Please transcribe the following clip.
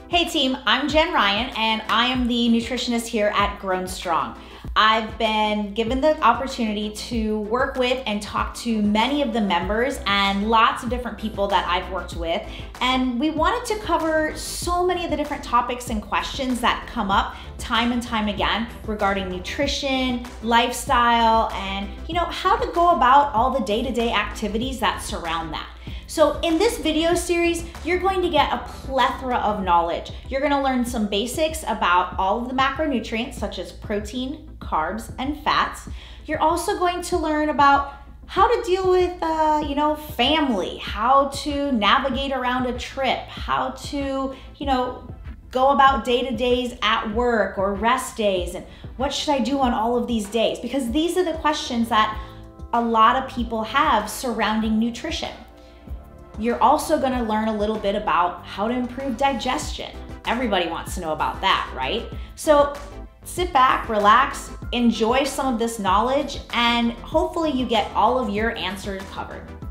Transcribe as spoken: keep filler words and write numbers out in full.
Hey team, I'm Jen Ryan and I am the nutritionist here at Grown Strong. I've been given the opportunity to work with and talk to many of the members and lots of different people that I've worked with. And we wanted to cover so many of the different topics and questions that come up time and time again regarding nutrition, lifestyle, and you know, how to go about all the day-to-day activities that surround that. So in this video series, you're going to get a plethora of knowledge. You're gonna learn some basics about all of the macronutrients such as protein, carbs, and fats. You're also going to learn about how to deal with, uh, you know, family, how to navigate around a trip, how to, you know, go about day-to-days at work or rest days, and what should I do on all of these days? Because these are the questions that a lot of people have surrounding nutrition. You're also gonna learn a little bit about how to improve digestion. Everybody wants to know about that, right? So sit back, relax, enjoy some of this knowledge, and hopefully you get all of your answers covered.